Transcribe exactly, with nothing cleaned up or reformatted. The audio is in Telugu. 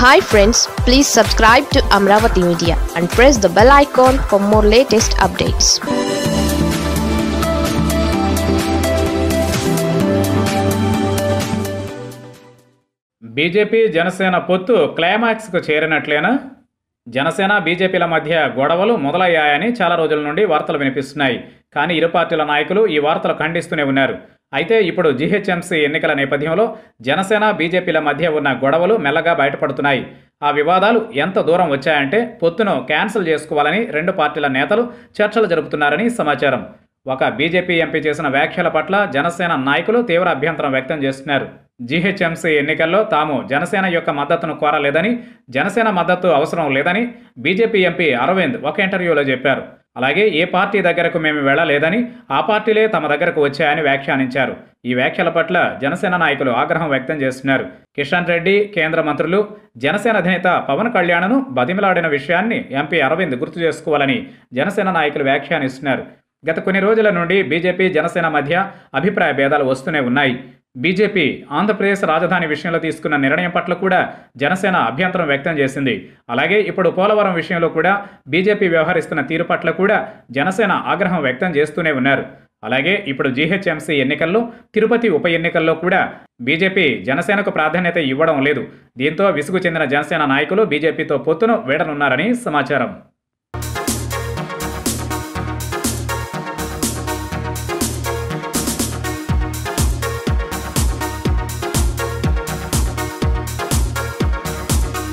Hi friends, please subscribe to Amaravathi Media and press the bell icon for more latest updates. BJP Janasena పొత్తు క్లైమాక్స్కు చేరినట్లేనా? జనసేన బీజేపీల మధ్య గొడవలు మొదలయ్యాయని చాలా రోజుల నుండి వార్తలు వినిపిస్తున్నాయి. కానీ ఇరు పార్టీల నాయకులు ఈ వార్తలు ఖండిస్తూనే ఉన్నారు. అయితే ఇప్పుడు జీహెచ్ఎంసీ ఎన్నికల నేపథ్యంలో జనసేన బీజేపీల మధ్య ఉన్న గొడవలు మెల్లగా బయటపడుతున్నాయి. ఆ వివాదాలు ఎంత దూరం వచ్చాయంటే పొత్తును క్యాన్సిల్ చేసుకోవాలని రెండు పార్టీల నేతలు చర్చలు జరుపుతున్నారని సమాచారం. ఒక బీజేపీ ఎంపీ చేసిన వ్యాఖ్యల పట్ల జనసేన నాయకులు తీవ్ర అభ్యంతరం వ్యక్తం చేస్తున్నారు. జీహెచ్ఎంసీ ఎన్నికల్లో తాము జనసేన యొక్క మద్దతును కోరలేదని, జనసేన మద్దతు అవసరం లేదని బీజేపీ ఎంపీ అరవింద్ ఒక ఇంటర్వ్యూలో చెప్పారు. అలాగే ఏ పార్టీ దగ్గరకు మేము వెళ్లలేదని, ఆ పార్టీలే తమ దగ్గరకు వచ్చాయని వ్యాఖ్యానించారు. ఈ వ్యాఖ్యల పట్ల జనసేన నాయకులు ఆగ్రహం వ్యక్తం చేస్తున్నారు. కిషన్ రెడ్డి, కేంద్ర మంత్రులు, జనసేన అధినేత పవన్ కళ్యాణ్ను బతిమిలాడిన విషయాన్ని ఎంపీ అరవింద్ గుర్తు చేసుకోవాలని జనసేన నాయకులు వ్యాఖ్యానిస్తున్నారు. గత కొన్ని రోజుల నుండి బీజేపీ జనసేన మధ్య అభిప్రాయ భేదాలు వస్తూనే ఉన్నాయి. బీజేపీ ఆంధ్రప్రదేశ్ రాజధాని విషయంలో తీసుకున్న నిర్ణయం పట్ల కూడా జనసేన అభ్యంతరం వ్యక్తం చేసింది. అలాగే ఇప్పుడు పోలవరం విషయంలో కూడా బీజేపీ వ్యవహరిస్తున్న తీరు పట్ల కూడా జనసేన ఆగ్రహం వ్యక్తం చేస్తూనే ఉన్నారు. అలాగే ఇప్పుడు జీహెచ్ఎంసీ ఎన్నికల్లో, తిరుపతి ఉప ఎన్నికల్లో కూడా బీజేపీ జనసేనకు ప్రాధాన్యత ఇవ్వడం లేదు. దీంతో విసుగు చెందిన జనసేన నాయకులు బీజేపీతో పొత్తును వీడనున్నారని సమాచారం.